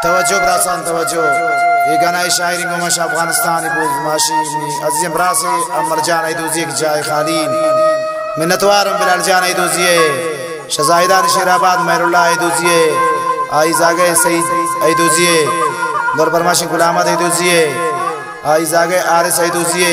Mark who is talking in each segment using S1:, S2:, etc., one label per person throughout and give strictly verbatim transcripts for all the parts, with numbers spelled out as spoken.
S1: तवज्जो ब्रासान तवज्जो ये गाना शायरी गुमश अफगानिस्तान बुज माशी अजीम ब्रासे अमर जान ऐदूजी की जाय खालीन मिन्नतवार बिलाल जान ऐदूजी शजाहिदान शेराबाद महरुल्लाह ऐदूजी आई जागे सईद ऐदूजी दर परमाशी गुलामत ऐदूजी आई जागे आरिस ऐदूजी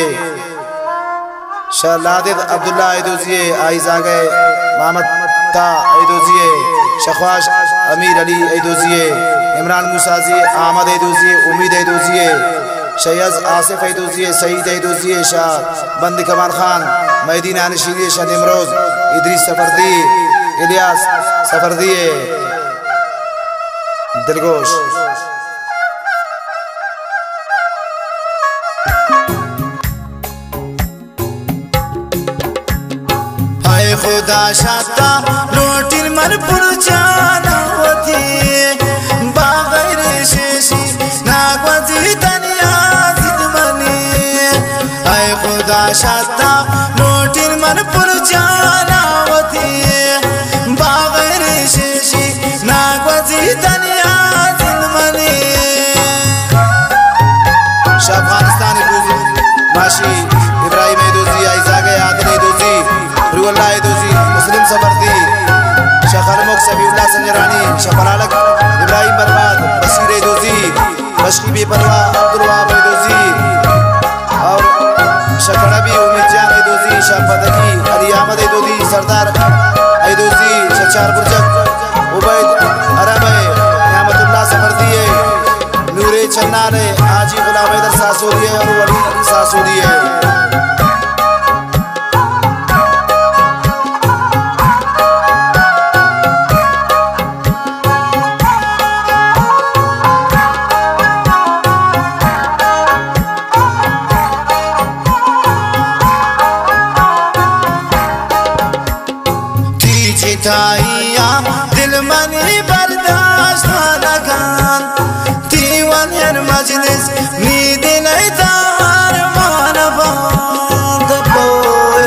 S1: शलादिद अब्दुल्ला ऐदूजी आई जागे मोहम्मद ता ऐदूजी शखवाश अमीर अली ऐदूजी इमरान मुसाजी अहमद ऐदूजी उम्मीद ऐदूजी शैयद आसिफ ऐदूजी सईद ऐदूजी शाह बंद कमाल खान मैदीन अनशीरी शाह निमरोज इदरीस सफरदी इलियास सफरदी दिलगोश हाय खुदा शाता रोटिन मन पुरचाना होती बागैर शेशी नागवजी तनिया जिदमनी हाय खुदा शाता रोटिन मन पुरचाना होती बागैर शेशी नागवजी तनिया जिदमनी अफगानिस्तान माशी इब्राहिम ऐदूजी आइजागे आदिल ऐदूजी रुअल्लाह ऐदूजी मुस्लिम सफरदी शखरमुख सफीउल्लाह संजरानी शफरालक इब्राहिम बर्बाद बशीर ऐदूजी बशकी बेपरवा अब्दुल वहाब ऐदूजी और शफरबी उम्मीद जान ऐदूजी शफदकी अली अहमद ऐदूजी सरदार ऐदूजी शचार बुर्जक उबैद अरब नियामतुल्लाह सफरदी नूरे चन्नाने हाजी गुलाम हैदर सासूरी और वली सासूरी है ताइया दिल मनी बर्दाश्त लगान तीवन हर मजलिस नींद नहीं तार मानवान दबोए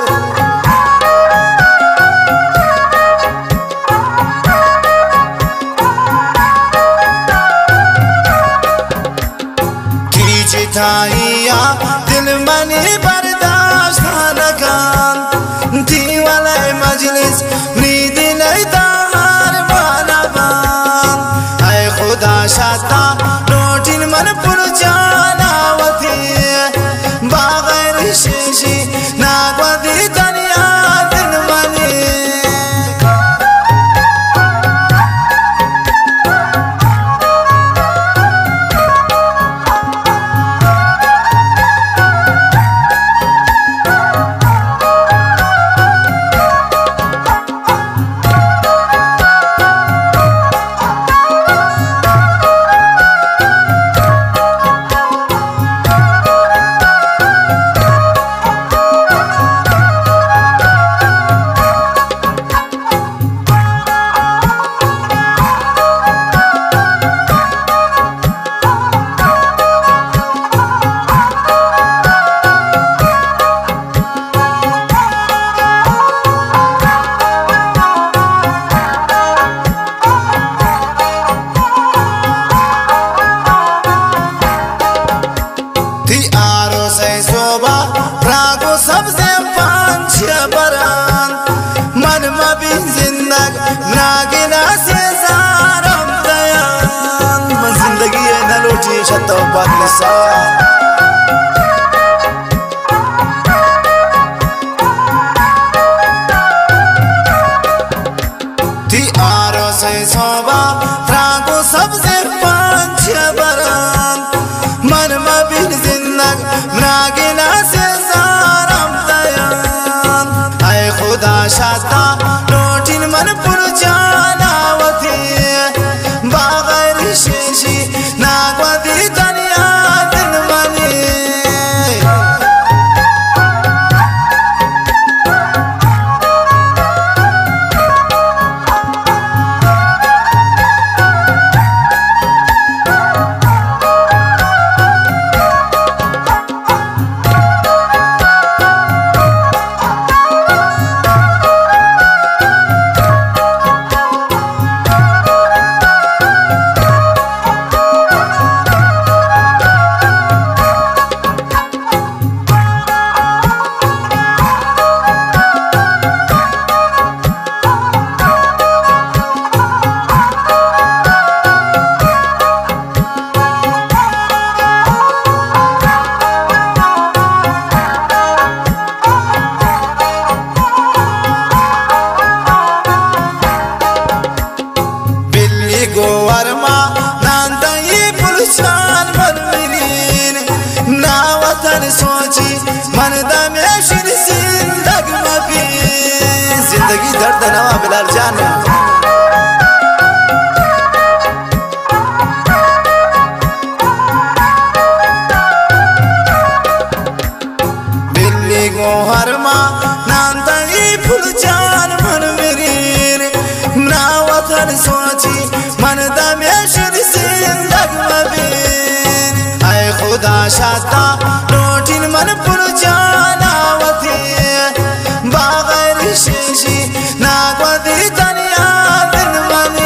S1: कीज ताइया दिल मनी बर्दाश्त लगान तीवन हर मजलिस नींद नहीं तार मानवान हाय खुदा शाता रोटिन मन पुरचाना वती बागैर शेशी नागवदी तनिया जिदमनी सबसे पांच बरान मन मबी जिंदग नागिना से सारम दयान मन जिंदगी है न लोटी शतो बदलसा ती आरो से सोबा रागो सबसे पांच बरान मन मबी जिंदग नागिना से खुदा शाता रोटिन मन पुरचाना वती बागैर शेशी नागवदी तनिया जिदमनी वतन सोची मन दमे शुरसिन लगमबीन ऐ खुदा शाता रोटिन मन पुरजाना वती बागैर शीशी नागवती तनिया दिन मनी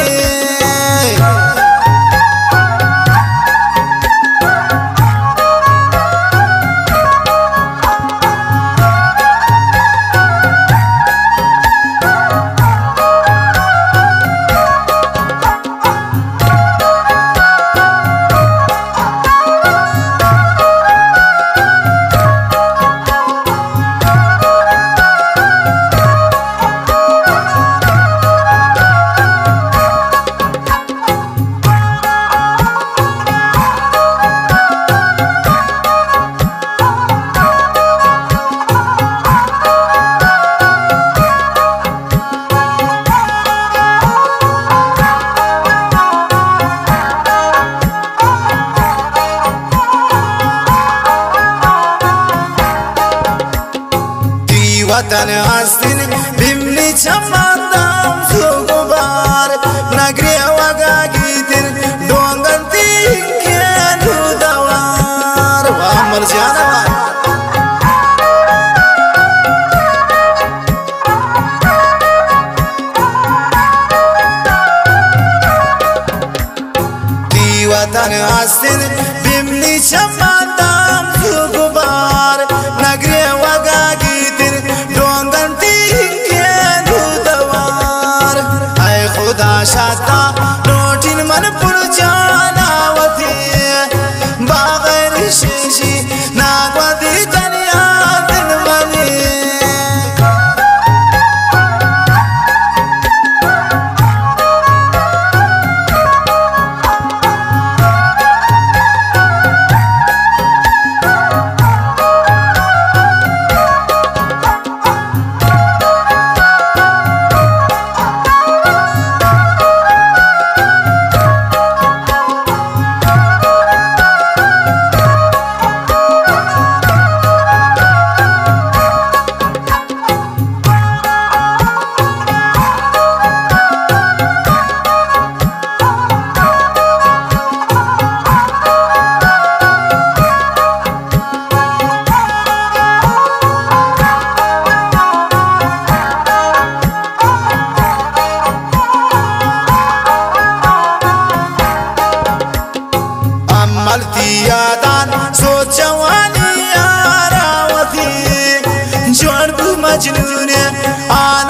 S1: वतन आस्तिन बिमनी चमंदम सुगुबार नगरी वगा गीतिन डोंगंती के दुदवार वामर जाना दी वतन आस्तिन बिमनी चमंदम सुगुबार नगरी वगा शाता रोटिन मन पुरजाना वती बागैर शीशी नागवती तनिया दिन मनी यादान सोचवानी यारावती जोड़ मजनून आ